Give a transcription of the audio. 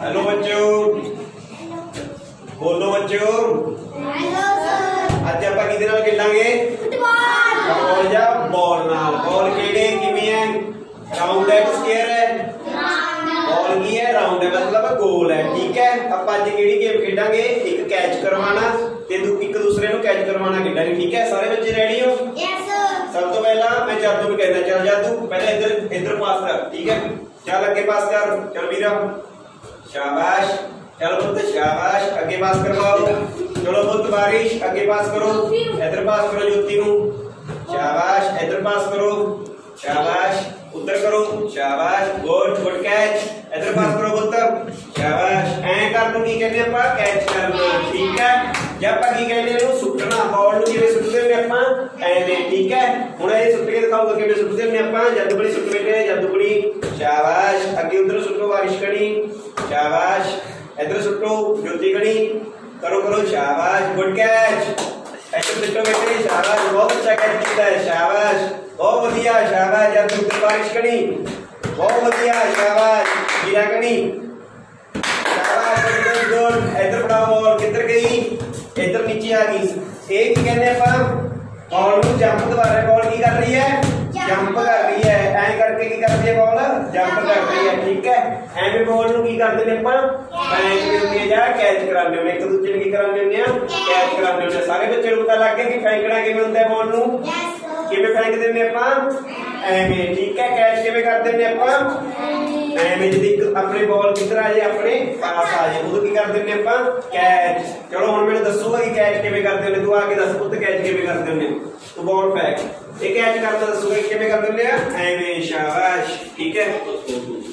Hello बच्चों, बोलो बच्चों। ਅੱਜ ਆਪਾਂ ਕਿਹਦੇ ਨਾਲ ਖੇਡਾਂਗੇ? ਫੁੱਟਬਾਲ ਜਾਂ ਬਾਲ ਨਾਲ। ਬਾਲ ਕਿਹੜੇ ਕਿਵੇਂ ਹੈ? ਰਾਉਂਡ ਹੈ ਕਿ ਸਕੁਅਰ ਹੈ? ਬਾਲ ਕੀ ਹੈ? ਰਾਉਂਡ ਹੈ, मतलब गोल है। ठीक है, ਆਪਾਂ ਅੱਜ ਕਿਹੜੀ ਗੇਮ ਖੇਡਾਂਗੇ? ਇੱਕ ਕੈਚ ਕਰਵਾਣਾ ਤੇ ਇੱਕ ਦੂਸਰੇ ਨੂੰ ਕੈਚ ਕਰਵਾਣਾ ਖੇਡਾਂਗੇ। ठीक है, ਸਾਰੇ ਬੱਚੇ ਰੈਡੀ ਹੋ? Yes sir. सब तो पहला मैं जादू को कहना, चल जादू पहले इधर इधर पास कर। ठीक है, चल आगे पास कर, चल वीरा, शाबाश। चलो पुत्र शाबाश, आगे पास करवाओ। चलो पुत्र बारिश, आगे पास करो, इधर पास करो ज्योति नू, शाबाश। इधर पास करो, शाबाश। उधर करो, शाबाश। Good good catch. इधर पास करो पुत्र, शाबाश। ऐ कर नू की कहने ਆਪਾਂ कैच करना। ठीक है, ਜੇ ਆਪਾਂ ਕੀ ਕਹਿੰਦੇ ਇਹਨੂੰ ਸੁੱਟਣਾ, ਬਾਲ ਨੂੰ ਜਿਵੇਂ ਸੁੱਟਦੇ ਨੇ ਆਪਾਂ ਐਵੇਂ। ਠੀਕ ਹੈ, ਹੁਣ ਇਹ ਸੁੱਟ ਕੇ ਦਿਖਾਊਗਾ ਕਿਵੇਂ ਸੁੱਟਦੇ ਨੇ ਆਪਾਂ। ਜਾਦੂ ਬੜੀ ਸੁੱਟ ਬੈਠੇ, ਜਾਦੂ ਬੜੀ, शाबाश। ਅੱਗੇ ਉਧਰ ਸੁੱਟੋ ਬਾਰਿਸ਼ ਕਣੀ, शाबाश। इधर सुट्टो ज्योति कड़ी, करो करो, शाबाश। Good catch. ऐसे सुट्टो बेटे, शाबाश। बहुत अच्छा कैच किया है, शाबाश। बहुत बढ़िया, शाबाश। जादू उधर बारिश कड़ी, बहुत बढ़िया, शाबाश। हीरा कड़ी, शाबाश। Good good. इधर पड़ाओ बॉल, किधर गई? इधर नीचे आ गई। एक कहने अपन बॉल को जंप दोबारा, बॉल की कर रही है? जंप कर रही है। ऐ करके की कर रही है बॉल? जंप कर रही है। ठीक है, ਐਵੇਂ ਬੋਲ ਨੂੰ ਕੀ ਕਰਦੇ ਨੇ ਆਪਾਂ? ਪੈਂਚ ਦੇ ਉੱਤੇ ਜਾਂ ਕੈਚ ਕਰਾਉਂਦੇ ਹੁੰਦੇ, ਇੱਕ ਦੂਜੇ ਨੂੰ ਕੀ ਕਰਾਉਂਦੇ ਹੁੰਦੇ ਆ? ਕੈਚ ਕਰਾਉਂਦੇ ਹੁੰਦੇ। ਸਾਰੇ ਬੱਚੇ ਨੂੰ ਪਤਾ ਲੱਗ ਗਿਆ ਕਿ ਫੈਂਕਣਾ ਕਿਵੇਂ ਹੁੰਦਾ ਹੈ ਬੋਲ ਨੂੰ? ਕਿਵੇਂ ਫੈਂਕਦੇ ਨੇ ਆਪਾਂ? ਐਵੇਂ। ਠੀਕ ਹੈ, ਕੈਚ ਕਿਵੇਂ ਕਰਦੇ ਨੇ ਆਪਾਂ? ਐਵੇਂ। ਜਦ ਇੱਕ ਆਪਣੇ ਬੋਲ ਕਿੱਧਰ ਆ ਜਾਏ, ਆਪਣੇ ਪਾਸ ਆ ਜਾਏ, ਉਦੋਂ ਕੀ ਕਰਦੇ ਨੇ ਆਪਾਂ? ਕੈਚ। ਚਲੋ ਹੁਣ ਮੈਨੂੰ ਦੱਸੂਗਾ ਕਿ ਕੈਚ ਕਿਵੇਂ ਕਰਦੇ ਹੁੰਦੇ। ਤੂੰ ਆ ਕੇ ਦੱਸ ਪੁੱਤ ਕੈਚ ਕਿਵੇਂ ਕਰਦੇ ਹੁੰਦੇ? ਤੂੰ ਬੋਲ ਫੈਂਕ, ਇਹ ਕੈਚ ਕਰਦਾ ਦੱਸੂਗਾ ਕਿਵੇਂ ਕਰਦੇ ਹੁੰਦੇ ਆ? ਐਵੇਂ, शाबाश। ठीक है।